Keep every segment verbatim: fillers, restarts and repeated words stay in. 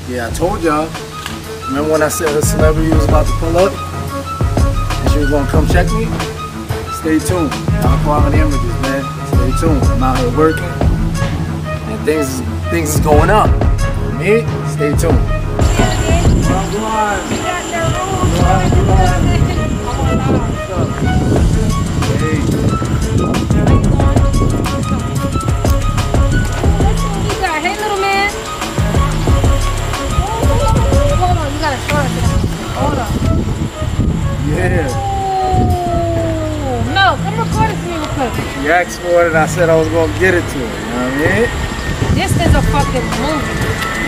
Yeah, I told y'all. Remember when I said a celebrity was about to pull up? And she was gonna come check me? Stay tuned. High quality images, man. Stay tuned. I'm out here working. And things, things is going up. Me? Stay tuned. Yeah. Ooh, no, come record it to me real quick. She asked for it and I said I was gonna get it to her, you know what I mean? This is a fucking movie.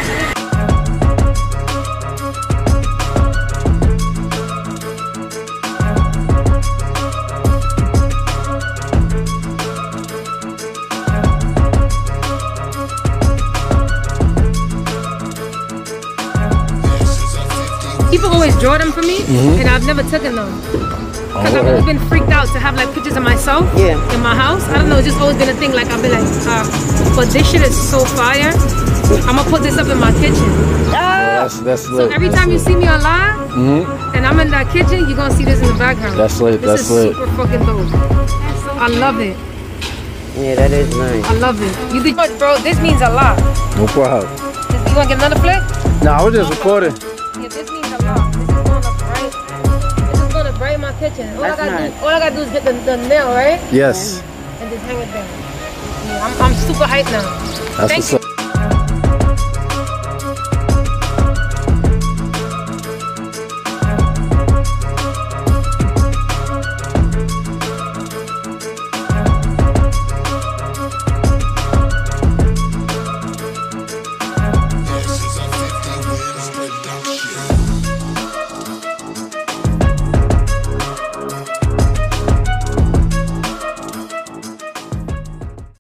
People always draw them for me, mm-hmm. and I've never taken them. Because oh, I've always been freaked out to have like pictures of myself yeah. in my house. I don't know, it's just always been a thing. Like I've been like, uh, but this shit is so fire. I'm gonna put this up in my kitchen. Ah! That's, that's lit. So every that's time lit. you see me online, mm-hmm. and I'm in that kitchen, you're gonna see this in the background. That's lit, this that's is lit. super fucking dope. I love it. Yeah, that is nice. I love it. You think, bro, this means a lot. No problem. You wanna get another flick? No, I was just recording. Yeah, this means a lot. This is gonna bright. This is gonna bright my kitchen. All I gotta nice. do, all I gotta do is get the, the nail, right? Yes. And just hang it there. Yeah, I'm, I'm super hyped now. That's Thank what's you. up.